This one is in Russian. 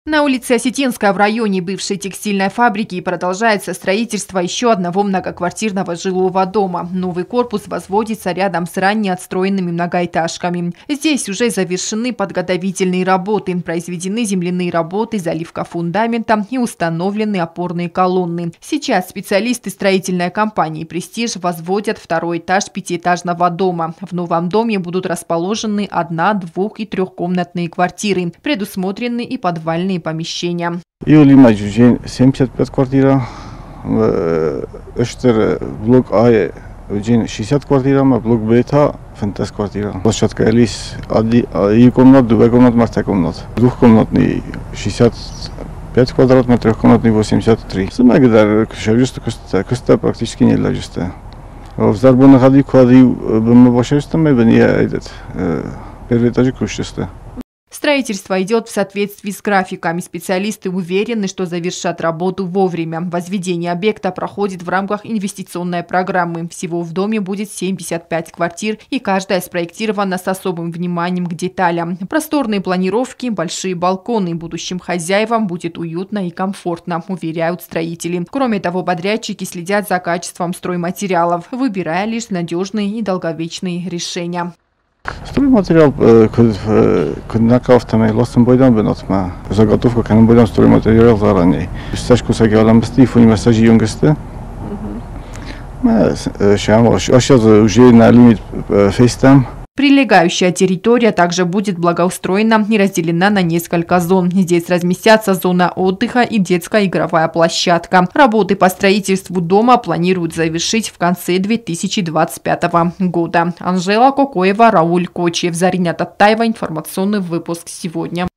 На улице Осетинская в районе бывшей текстильной фабрики продолжается строительство еще одного многоквартирного жилого дома. Новый корпус возводится рядом с ранее отстроенными многоэтажками. Здесь уже завершены подготовительные работы, произведены земляные работы, заливка фундамента и установлены опорные колонны. Сейчас специалисты строительной компании «Престиж» возводят второй этаж пятиэтажного дома. В новом доме будут расположены 1-, 2- и 3-комнатные квартиры. Предусмотрены и подвальные помещения. Иолима Джуджин 75 квартира, Эштер блок А 60 квартира, блок Бета 50 квартира. Площадка Элис 1 комнат, 2 комнат, маста комнат. Двухкомнатный 65 квадратов, трехкомнатный 83. Самое шавжуста куста практически не лежит. В Зарбоне ходи квади бомбошерстами бени этот первый этаж кушаста. Строительство идет в соответствии с графиками. Специалисты уверены, что завершат работу вовремя. Возведение объекта проходит в рамках инвестиционной программы. Всего в доме будет 75 квартир, и каждая спроектирована с особым вниманием к деталям. Просторные планировки, большие балконы. Будущим хозяевам будет уютно и комфортно, уверяют строители. Кроме того, подрядчики следят за качеством стройматериалов, выбирая лишь надежные и долговечные решения. Стройматериал накафтаме ластом бойдан бенатма. Заготовка канем бойдан стройматериал заранее. Стачку сагиалам бсти фуни массажи юнгесте. Сейчас уже на лимит фейстам. Прилегающая территория также будет благоустроена и разделена на несколько зон. Здесь разместятся зона отдыха и детская игровая площадка. Работы по строительству дома планируют завершить в конце 2025 года. Анжела Кокоева, Рауль Кочев, Зарина Таттаева. Информационный выпуск сегодня.